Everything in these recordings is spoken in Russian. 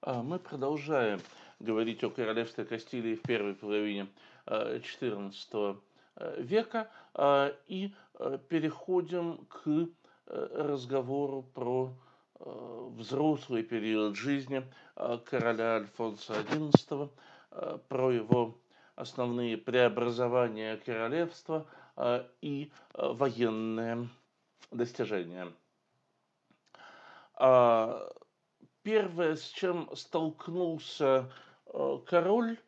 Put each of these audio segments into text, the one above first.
Мы продолжаем говорить о королевстве Кастилии в первой половине XIV века и переходим к разговору про взрослый период жизни короля Альфонса XI, про его основные преобразования королевства и военные достижения. Первое, с чем столкнулся король,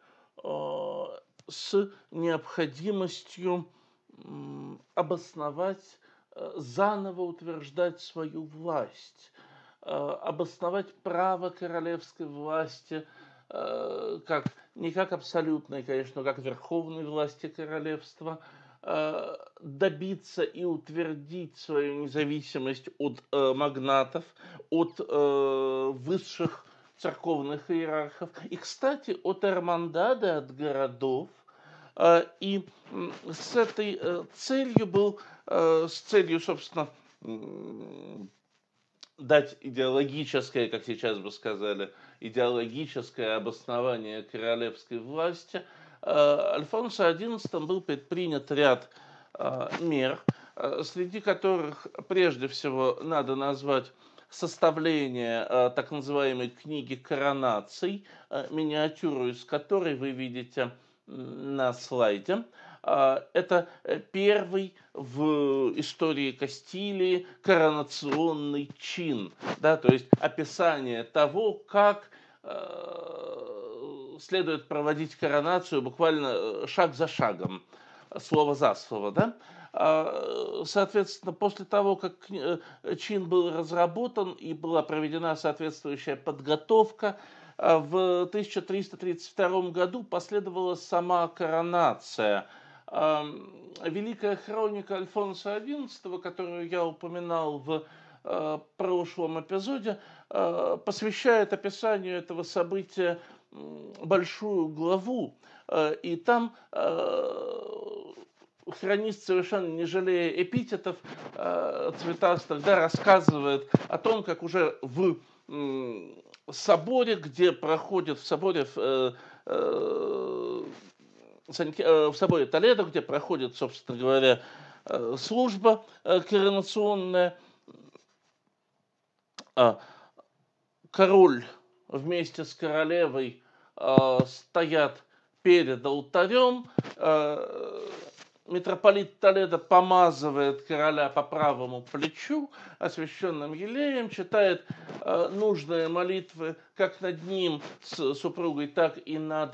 с необходимостью обосновать, заново утверждать свою власть, обосновать право королевской власти не как абсолютной, конечно, но как верховной власти королевства, добиться и утвердить свою независимость от магнатов, от высших церковных иерархов и, кстати, от эрмандады, от городов. И с этой целью с целью, собственно, дать идеологическое, как сейчас бы сказали, идеологическое обоснование королевской власти, Альфонсо XI был предпринят ряд мер, среди которых прежде всего надо назвать составление так называемой книги коронаций, миниатюру из которой вы видите на слайде. Это первый в истории Кастилии коронационный чин, да, то есть описание того, как следует проводить коронацию буквально шаг за шагом, слово за слово, да. Соответственно, после того, как чин был разработан и была проведена соответствующая подготовка, в 1332 году последовала сама коронация. Великая хроника Альфонса XI, которую я упоминал в прошлом эпизоде, посвящает описанию этого события большую главу, и там хронист, совершенно не жалея эпитетов цветастых, да, рассказывает о том, как уже в соборе, где проходит, в соборе Толедо, где проходит, собственно говоря, служба коронационная, король вместе с королевой стоят перед алтарем, митрополит Толедо помазывает короля по правому плечу освященным елеем, читает нужные молитвы как над ним с супругой, так и над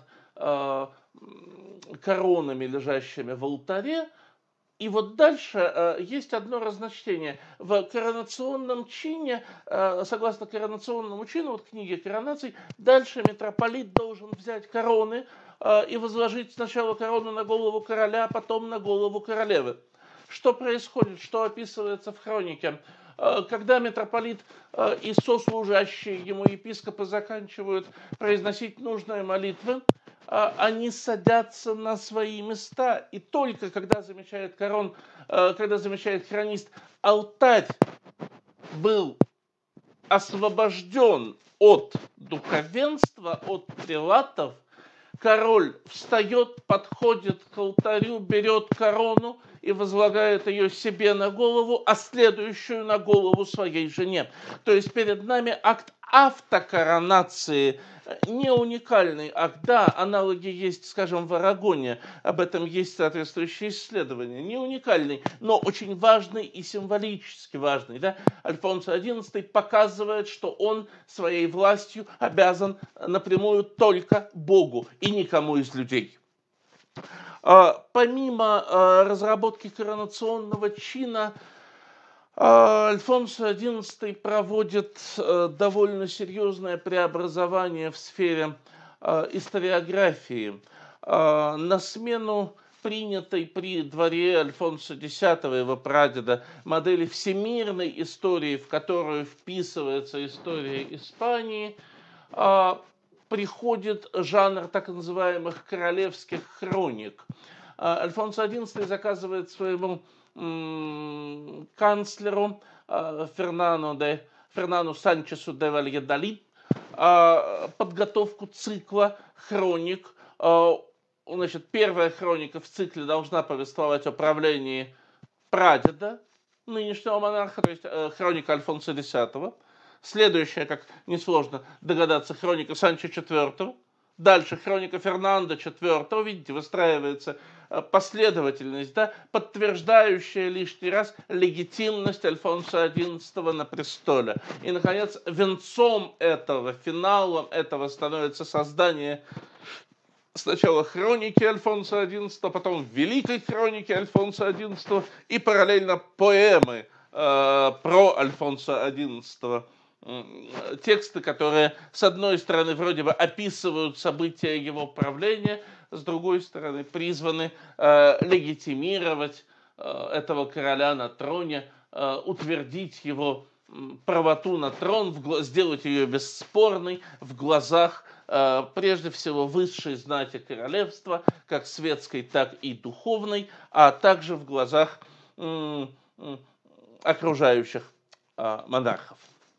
коронами, лежащими в алтаре. И вот дальше есть одно разночтение. В коронационном чине, согласно коронационному чину, вот книги коронаций, дальше митрополит должен взять короны и возложить сначала корону на голову короля, а потом на голову королевы. Что происходит, что описывается в хронике? Когда митрополит и сослужащие ему епископы заканчивают произносить нужные молитвы, они садятся на свои места, и только когда замечает хронист, алтарь был освобожден от духовенства, от прелатов, король встает, подходит к алтарю, берет корону и возлагает ее себе на голову, а следующую на голову своей жене. То есть перед нами акт автокоронации, не уникальный акт. Да, аналоги есть, скажем, в Арагоне, об этом есть соответствующие исследования. Не уникальный, но очень важный и символически важный. Да? Альфонсо XI показывает, что он своей властью обязан напрямую только Богу и никому из людей. Помимо разработки коронационного чина, Альфонсо XI проводит довольно серьезное преобразование в сфере историографии. На смену принятой при дворе Альфонсо X, его прадеда, модели всемирной истории, в которую вписывается история Испании, приходит жанр так называемых королевских хроник. Альфонсо XI заказывает своему канцлеру Фернану Санчесу де Вальядолид подготовку цикла хроник. Значит, первая хроника в цикле должна повествовать о правлении прадеда нынешнего монарха, то есть хроника Альфонса X. Следующая, как несложно догадаться, хроника Санчо IV. Дальше хроника Фернандо IV. Видите, выстраивается последовательность, да, подтверждающая лишний раз легитимность Альфонса XI на престоле. И, наконец, венцом этого, финалом этого становится создание сначала хроники Альфонса XI, потом великой хроники Альфонса XI и параллельно поэмы про Альфонса XI. Тексты, которые, с одной стороны, вроде бы описывают события его правления, с другой стороны, призваны легитимировать этого короля на троне, утвердить его правоту на трон, сделать ее бесспорной в глазах прежде всего высшей знати королевства, как светской, так и духовной, а также в глазах окружающих монархов.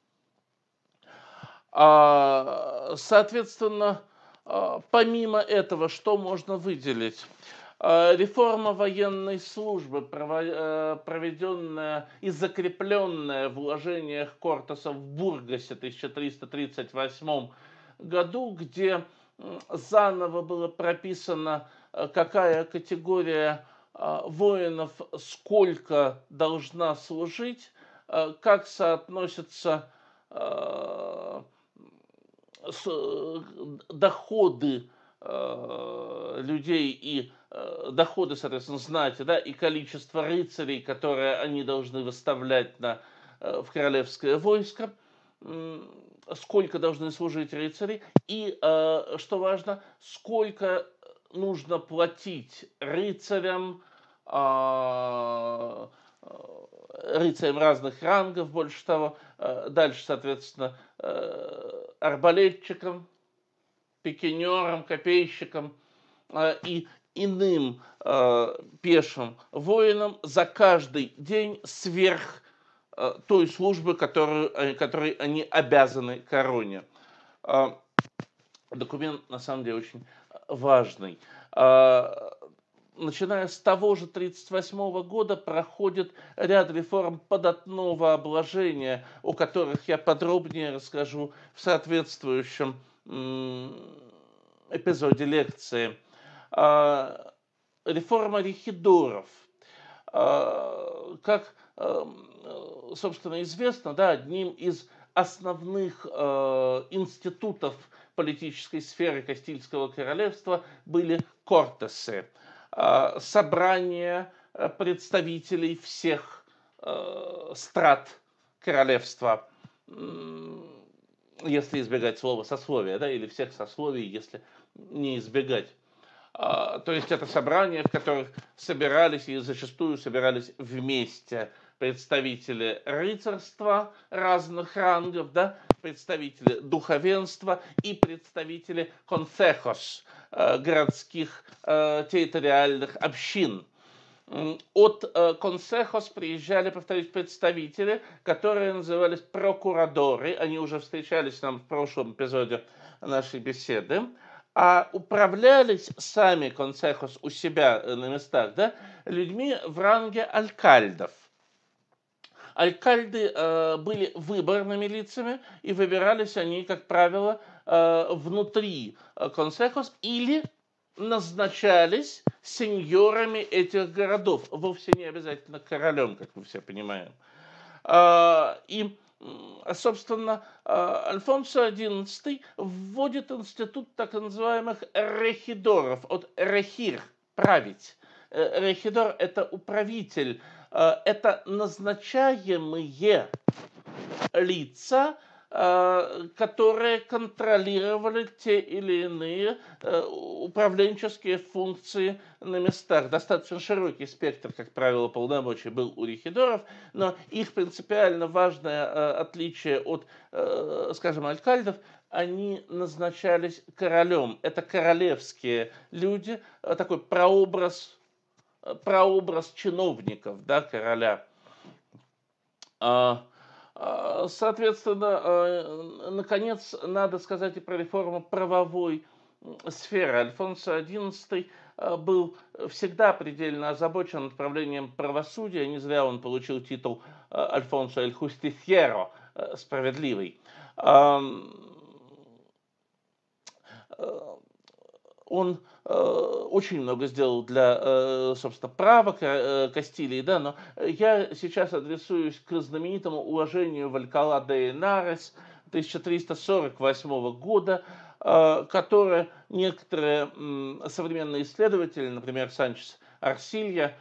Соответственно, помимо этого, что можно выделить? Реформа военной службы, проведенная и закрепленная в уложениях Кортеса в Бургасе в 1338 году, где заново было прописано, какая категория воинов сколько должна служить, как соотносятся доходы людей и доходы, соответственно, знати, да, и количество рыцарей, которые они должны выставлять в королевское войско, сколько должны служить рыцари, и, что важно, сколько нужно платить рыцарям, рыцарям разных рангов, больше того, дальше, соответственно, арбалетчикам, пикинерам, копейщикам и иным пешим воинам за каждый день сверх той службы, которой они обязаны короне. Документ, на самом деле, очень важный. Начиная с того же 1938 года проходит ряд реформ податного обложения, о которых я подробнее расскажу в соответствующем эпизоде лекции. Реформа рехидоров. Как, собственно, известно, да, одним из основных институтов политической сферы Кастильского королевства были кортесы. Собрание представителей всех страт королевства, если избегать слова сословия, да, или всех сословий, если не избегать. То есть это собрания, в которых собирались и зачастую собирались вместе представители рыцарства разных рангов, да, представители духовенства и представители консехос, городских территориальных общин. От консехос приезжали, повторюсь, представители, которые назывались прокурадоры, они уже встречались нам в прошлом эпизоде нашей беседы, а управлялись сами консехос у себя на местах, да, людьми в ранге алькальдов. Алькальды были выборными лицами, и выбирались они, как правило, внутри консехос или назначались сеньорами этих городов, вовсе не обязательно королем, как мы все понимаем. И, собственно, Альфонсо XI вводит институт так называемых рехидоров, от рехир – править. Рехидор – это управитель, это назначаемые лица, которые контролировали те или иные управленческие функции на местах. Достаточно широкий спектр, как правило, полномочий был у рехидоров, но их принципиально важное отличие от, скажем, алькальдов, они назначались королем. Это королевские люди, такой прообраз чиновников, да, короля. Соответственно, наконец, надо сказать и про реформу правовой сферы. Альфонсо XI был всегда предельно озабочен направлением правосудия. Не зря он получил титул Альфонсо эль Хустисьеро, справедливый. Он очень много сделал для, собственно, права Кастилии, да, но я сейчас адресуюсь к знаменитому уложению в Алькала де Энарес 1348 года, которое некоторые современные исследователи, например, Санчес Арсилья,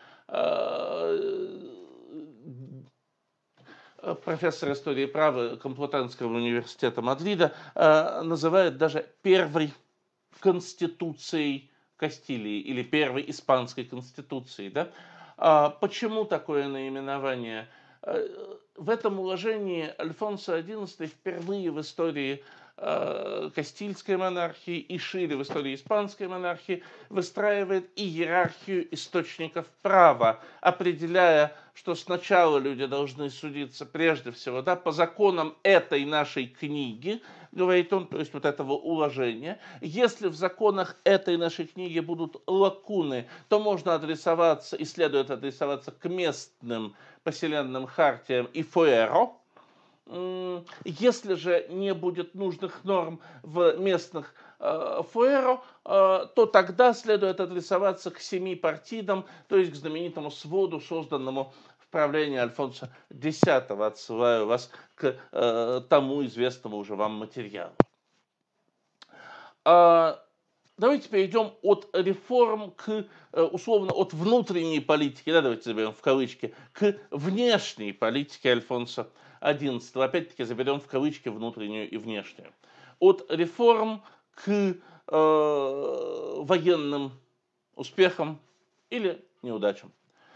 профессор истории права Комплутанского университета Мадрида, называют даже первой конституцией Кастилии или первой испанской конституцией. Да? Почему такое наименование? В этом уложении Альфонсо XI впервые в истории Кастильской монархии и шире в истории испанской монархии выстраивает иерархию источников права, определяя, что сначала люди должны судиться прежде всего, да, по законам этой нашей книги, говорит он, то есть вот этого уложения. Если в законах этой нашей книги будут лакуны, то можно адресоваться и следует адресоваться к местным поселенным хартиям и фуэро. Если же не будет нужных норм в местных фуэро, то тогда следует адресоваться к семи партидам, то есть к знаменитому своду, созданному в правлении Альфонсо X. Отсылаю вас к тому известному уже вам материалу. Давайте перейдем от реформ к, условно, от внутренней политики, да, давайте заберем в кавычки, к внешней политике Альфонсо XI. Опять-таки заберем в кавычки внутреннюю и внешнюю. От реформ к военным успехам или неудачам.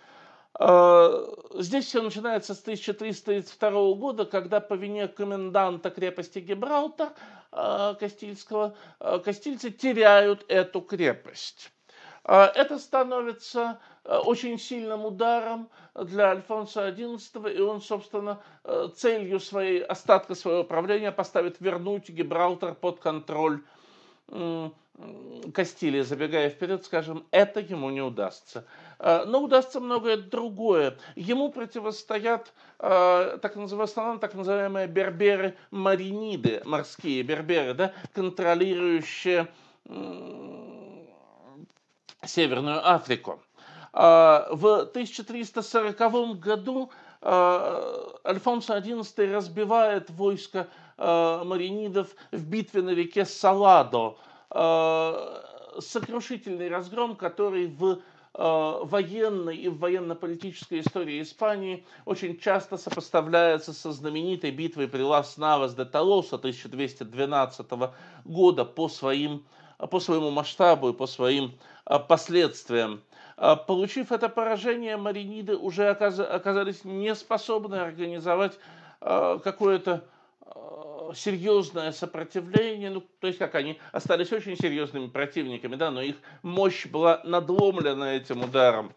Здесь все начинается с 1332 года, когда по вине коменданта крепости Гибралтар Кастильского кастильцы теряют эту крепость. Это становится очень сильным ударом для Альфонсо XI, и он, собственно, целью своей, остатка своего правления поставит вернуть Гибралтар под контроль Кастилии. Забегая вперед, скажем, это ему не удастся. Но удастся многое другое. Ему противостоят так называемые берберы-мариниды, морские берберы, да, контролирующие Северную Африку. В 1340 году Альфонсо XI разбивает войско маринидов в битве на реке Саладо. Сокрушительный разгром, который в военной и в военно-политической истории Испании очень часто сопоставляется со знаменитой битвой при Лас-Навас де Толоса 1212 года по своему масштабу и по своим последствиям. Получив это поражение, мариниды уже оказались не способны организовать какое-то серьезное сопротивление, ну, то есть как они остались очень серьезными противниками, да, но их мощь была надломлена этим ударом.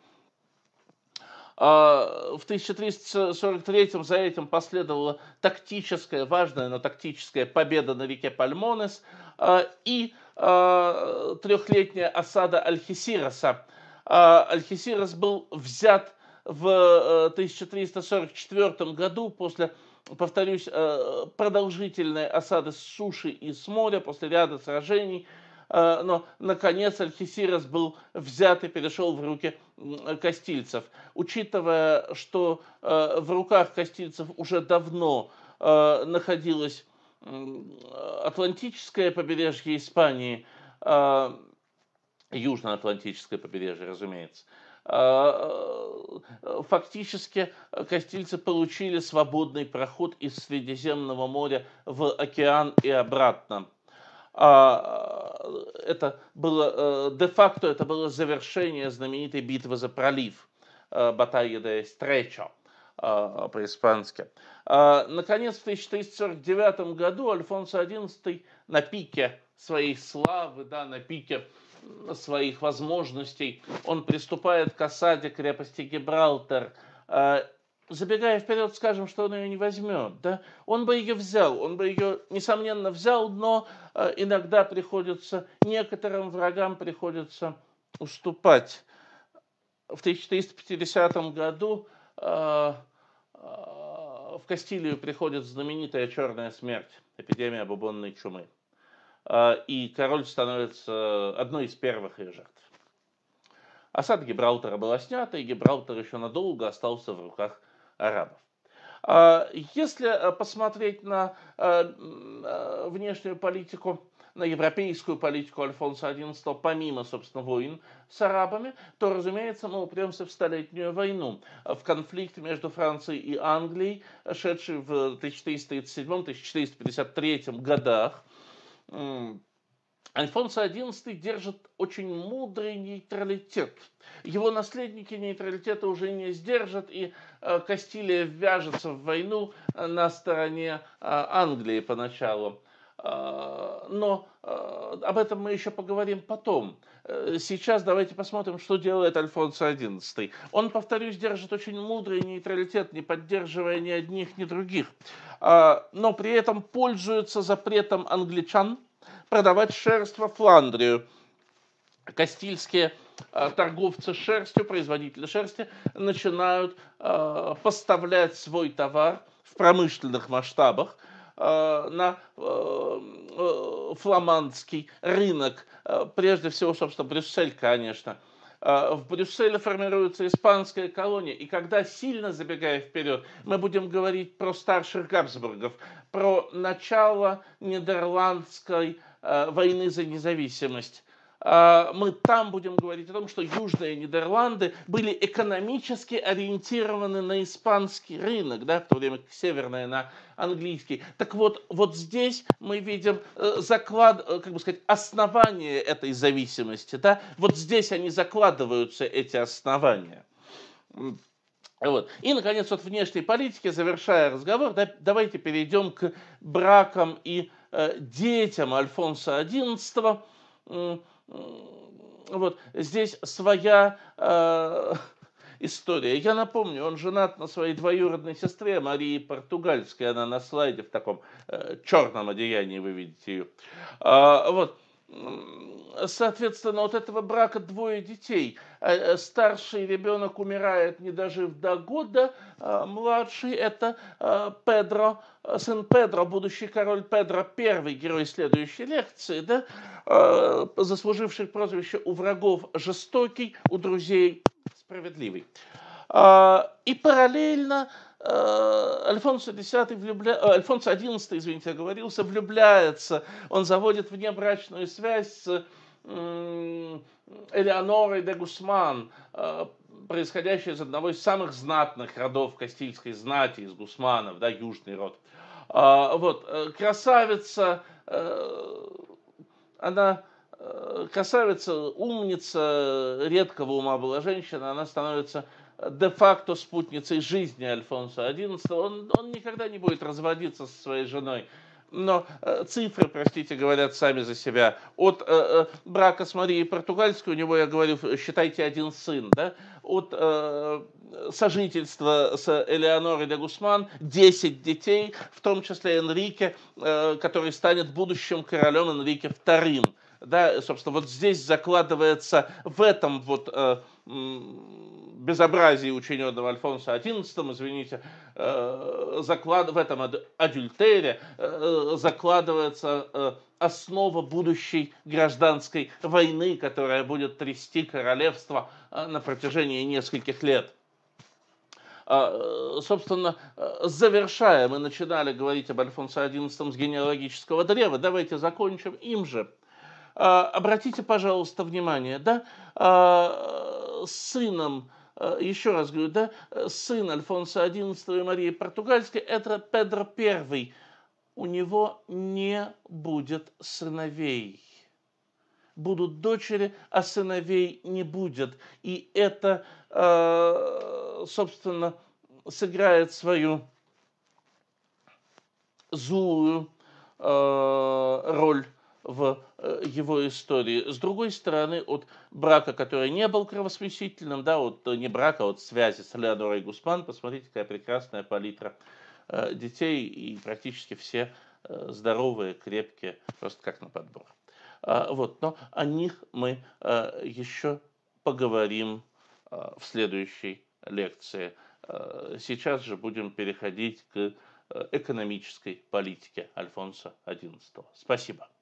В 1343 за этим последовала тактическая, важная, но тактическая победа на реке Пальмонес и трехлетняя осада Альхесироса. Альхесирос был взят в 1344 году после, повторюсь, продолжительной осады с суши и с моря, после ряда сражений. Но, наконец, Альхесирос был взят и перешел в руки кастильцев. Учитывая, что в руках кастильцев уже давно находилось Атлантическое побережье Испании, Южноатлантическое побережье, разумеется, фактически кастильцы получили свободный проход из Средиземного моря в океан и обратно. Это было де-факто, это было завершение знаменитой битвы за пролив, Баталья де Эстречо по-испански. Наконец, в 1349 году Альфонсо XI на пике своей славы, да, на пике своих возможностей, он приступает к осаде крепости Гибралтар. забегая вперед, скажем, что он ее не возьмет, да? Он бы ее взял, он бы ее, несомненно, взял, но иногда приходится, некоторым врагам приходится уступать. В 1350 году в Кастилию приходит знаменитая черная смерть, эпидемия бубонной чумы. И король становится одной из первых ее жертв. Осада Гибралтара была снята, и Гибралтар еще надолго остался в руках арабов. Если посмотреть на внешнюю политику, на европейскую политику Альфонса XI, помимо, собственно, войн с арабами, то, разумеется, мы упремся в Столетнюю войну, в конфликт между Францией и Англией, шедший в 1437-1453 годах. Альфонсо XI держит очень мудрый нейтралитет. Его наследники нейтралитета уже не сдержат, и Кастилия ввяжется в войну на стороне Англии поначалу. Но об этом мы еще поговорим потом. Сейчас давайте посмотрим, что делает Альфонсо XI. Он, повторюсь, держит очень мудрый нейтралитет, не поддерживая ни одних, ни других. Но при этом пользуется запретом англичан продавать шерсть во Фландрию. Кастильские торговцы шерстью, производители шерсти, начинают поставлять свой товар в промышленных масштабах на фламандский рынок, прежде всего, собственно, Брюссель, конечно. В Брюсселе формируется испанская колония, и когда, сильно забегая вперед, мы будем говорить про старших Габсбургов, про начало Нидерландской войны за независимость, мы там будем говорить о том, что Южные Нидерланды были экономически ориентированы на испанский рынок, да, в то время как Северная на английский. Так вот, вот здесь мы видим основание этой зависимости. Да? Вот здесь они закладываются, эти основания. Вот. И, наконец, от внешней политики, завершая разговор, да, давайте перейдем к бракам и детям Альфонса XI. Вот здесь своя история. Я напомню, он женат на своей двоюродной сестре Марии Португальской. Она на слайде в таком черном одеянии, вы видите ее. Вот. Соответственно, от этого брака двое детей. Старший ребенок умирает, не дожив до года. Младший – это Педро, сын Педро, будущий король Педро I, герой следующей лекции, да? Заслуживший прозвище у врагов жестокий, у друзей справедливый. И параллельно Альфонсо XI, извините, оговорился, влюбляется. Он заводит внебрачную связь с Элеонорой де Гусман, происходящей из одного из самых знатных родов кастильской знати, из Гусманов, да, южный род. Вот, красавица, она красавица, умница, редкого ума была женщина, она становится де-факто спутницей жизни Альфонсо XI. Он никогда не будет разводиться со своей женой. Но цифры, простите, говорят сами за себя. От брака с Марией Португальской у него, я говорю, считайте, один сын. Да? От сожительства с Элеонорой де Гусман 10 детей, в том числе Энрике, который станет будущим королем, Энрике II. Да, собственно, вот здесь закладывается в этом вот безобразии, учиненного Альфонсо XI, извините, в этом адюльтере закладывается основа будущей гражданской войны, которая будет трясти королевство на протяжении нескольких лет. Собственно, завершая, мы начинали говорить об Альфонсо XI с генеалогического древа, давайте закончим им же. Обратите, пожалуйста, внимание, да, сыном, еще раз говорю, да, сын Альфонсо XI и Марии Португальской – это Педро I. У него не будет сыновей. Будут дочери, а сыновей не будет. И это, собственно, сыграет свою злую роль в его истории. С другой стороны, от брака, который не был кровосмесительным, да, от не брака, от связи с Элеонорой Гусман, посмотрите, какая прекрасная палитра детей, и практически все здоровые, крепкие, просто как на подбор. Вот, но о них мы еще поговорим в следующей лекции. Сейчас же будем переходить к экономической политике Альфонса XI. Спасибо.